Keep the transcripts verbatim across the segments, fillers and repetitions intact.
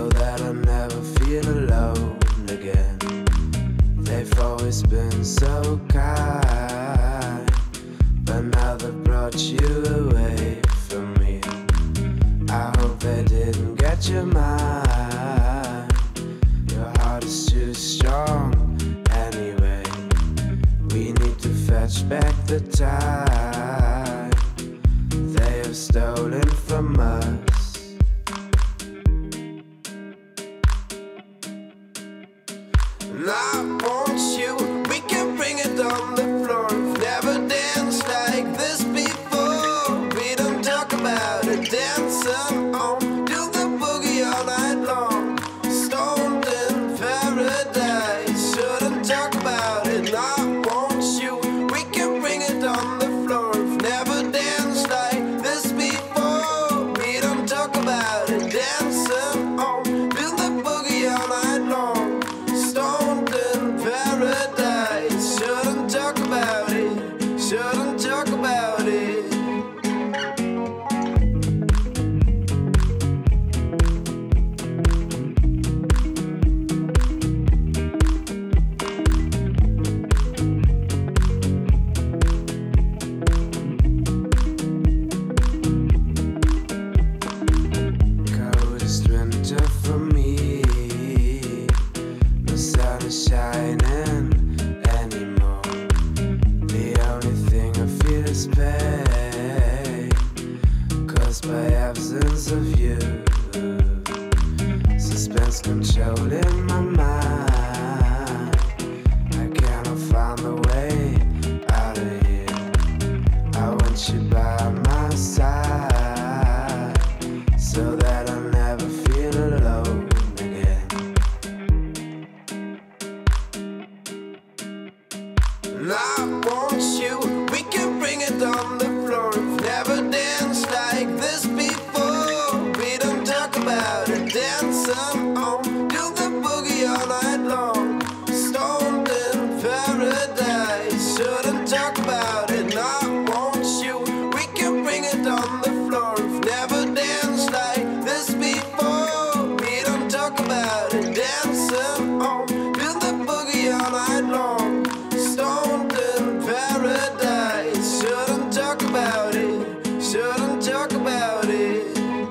so that I never feel alone again. They've always been so kind, but now they've brought you away from me. I hope they didn't get your mind. Your heart is too strong anyway. We need to fetch back the time they have stolen from us. And I want you, we can bring it on the floor. We've never danced like this before. We don't talk about it, dancing on, do the boogie all night long. Stoned in paradise, shouldn't talk about it. And I want you, we can bring it on the floor. We've never danced like this before. We don't talk about it, dancing on, do the boogie all night long. Stoned in paradise, shouldn't talk about it, shouldn't talk about it. Coldest winter for me, no sun is shining anymore. The only thing I feel is pain, caused by absence of you. Suspense controlling my mind. I cannot find the way out of here. I want you by my side, so that I never feel alone again. And I want you, we can bring it on the floor. We've never danced like this before. We don't talk about it, dancing on, do the boogie all night long. Stoned in paradise, shouldn't talk about it. And I want you, we can bring it on the floor. We've never danced like this before. We don't talk about it, dancing on, do the boogie all night long. Stoned in paradise, shouldn't talk about it, shouldn't talk about it.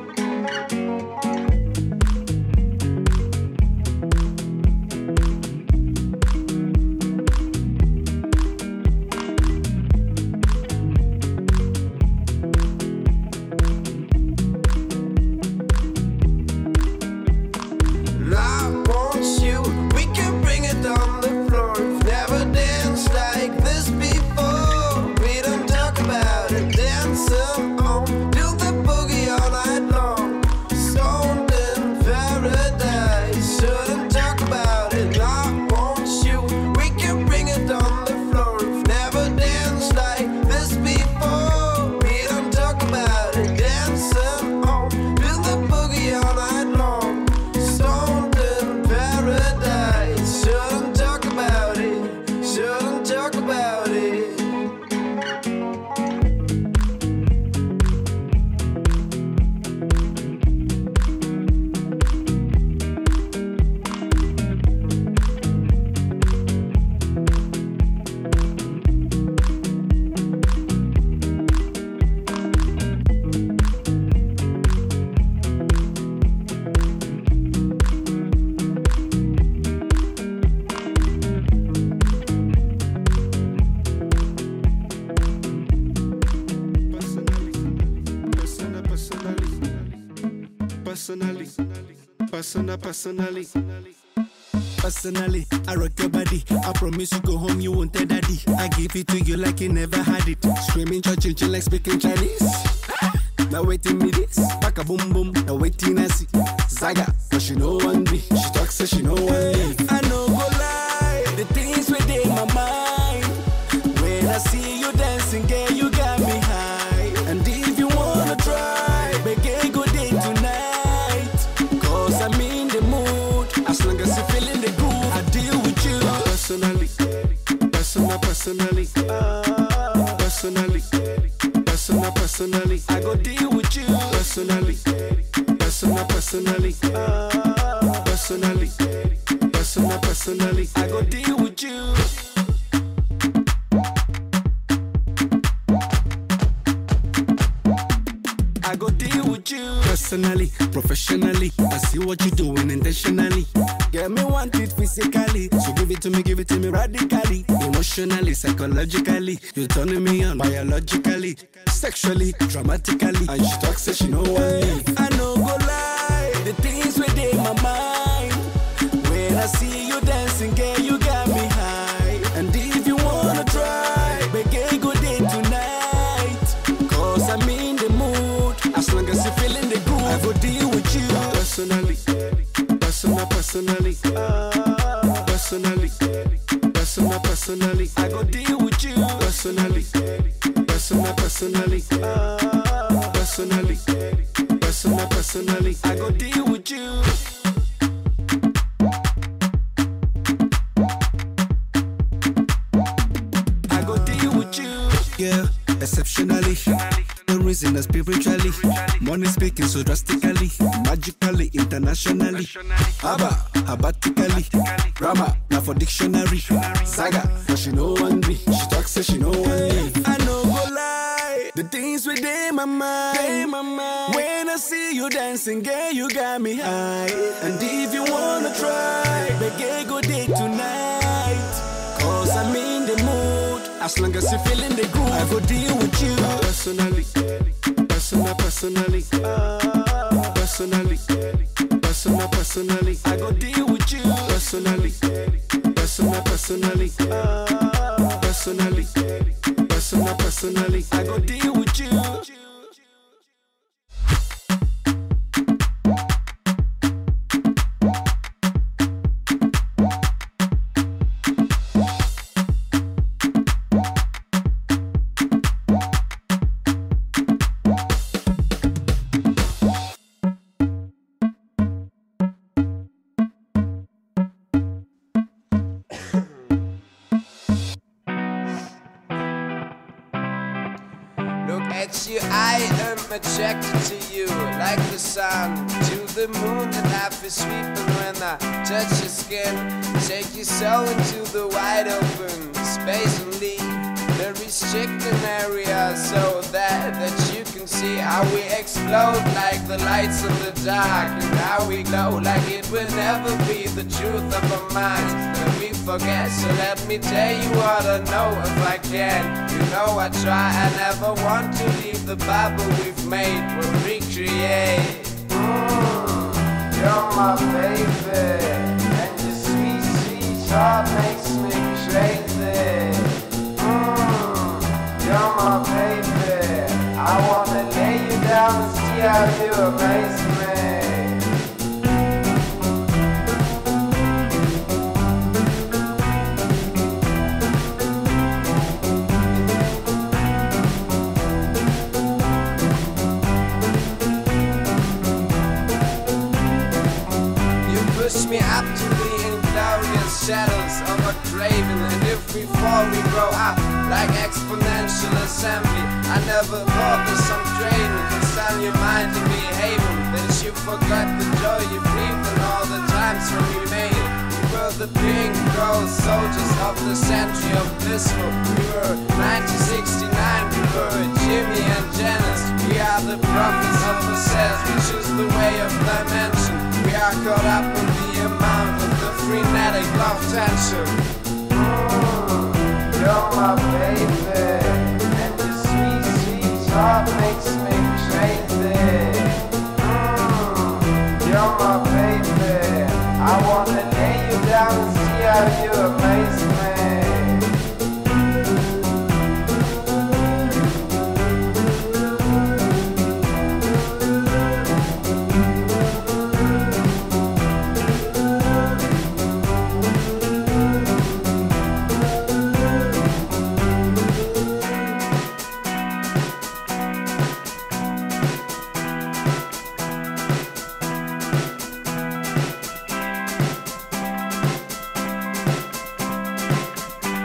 And I want you, we can bring it on the floor. We've never danced like this before. We don't talk about it, dancing on, do the boogie all night long. Stoned in paradise, shouldn't talk about it. And I want you, we can bring it on the floor. We've never danced like this before. We don't talk about it, dancing on, do the boogie all night long. Stoned in paradise, shouldn't talk about it, shouldn't talk about it. Personally, personally, personally, Personally, I rock your body. I promise you go home, you won't tell daddy. I give it to you like you never had it. Screaming, church, like speaking Chinese. Now waiting me this, back a boom boom. Now waiting I see Zaga, but she know one me. She talks so she know one me. I know go lie, the things within my mind. When I see you dancing, girl, you got me high. And if you wanna try, begin good day tonight. Cause I'm in the mood. As long as you're feeling the groove, I deal with you. personally, personal, personally, personally, personal, personally. I go deal with you. Personally, personal, personally. personally, personal, personally. I go deal with you. I go deal with you. Personally, professionally, I see what you're doing intentionally. Get me want it physically, so give it to me, give it to me radically. Emotionally, psychologically, you're turning me on biologically, sexually, dramatically. And she talks, says she know one leave. I know go lie, the things within my mind. When I see you dancing, girl, you got me high. And if you wanna try, make a good day tonight. Cause I'm in the mood, as long as you're feeling the groove, I go deal with you. Personally, personal, personally. Personally, personal, personally. I go deal with you. Personally, personal, personally. Personally, personal, personally. I go deal with you. I go deal with you. Yeah, exceptionally. The reason is spiritually. Money speaking so drastically, magically, internationally. Abba, abatically. Rama, now for dictionary. Saga, for she know one be. She talks, say she know one leave. I know go lie, the things within my mind. my mind. When I see you dancing, girl, you got me high. And if you wanna try, make a good day tonight. Cause I'm in the mood, as long as you're feeling the groove, I go deal with you. Personally, personal, personally. Personally, personal, personally. I go deal with you. Personally, personal, personally. Personally, personal, personally. I go deal with you. At you, I am attracted to you, like the sun to the moon, and I feel sweeping when I touch your skin. Take you so into the wide open space and leave the restricted area, so that that you can see how we explode like the lights in the dark, and how we glow like it will never be the truth of our minds that we forget. So let me tell you what I know if I can. You know I try, I never want to leave the bubble we've made. We'll recreate. Mm, you're my baby, and your sweet, sweet heart makes me crazy. Mm, you're my baby, I wanna lay you down and see how you amaze me. Push me up to the inglorious shadows of a craving. And if we fall, we grow up like exponential assembly. I never thought that some craving could stand your mind to behaving. That you forgot the joy you breathed and all the times when we made it. We were the pink gold soldiers of the century of blissful. We were nineteen sixty-nine, we were Jimmy and Janice. We are the prophets of the cells, we choose the way of dimension. We are caught up in the amount of the frenetic love tension. Mm, you're my baby, and your sweet, sweet heart makes me crazy. Mm, you're my baby, I wanna lay you down and see how you amaze me.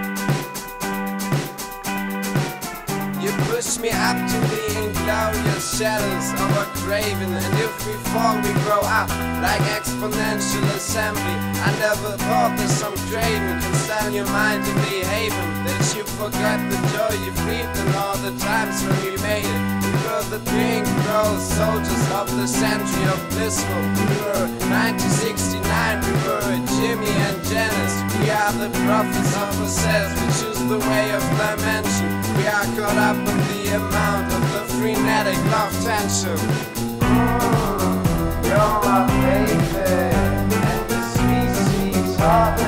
Push me up to the inglorious shadows of a craving. And if we fall, we grow up like exponential assembly. I never thought that some craving can stand your mind and behaving, that you forgot the joy you breathed and all the times when we made it. We were the pink rose soldiers of the century of blissful. We were nineteen sixty-nine, we were Jimmy and Janice. We are the prophets of ourselves, we choose the way of dimension. We are caught up in the amount of the frenetic love tension. Mm, you're my baby, and the sweet, sweet heart.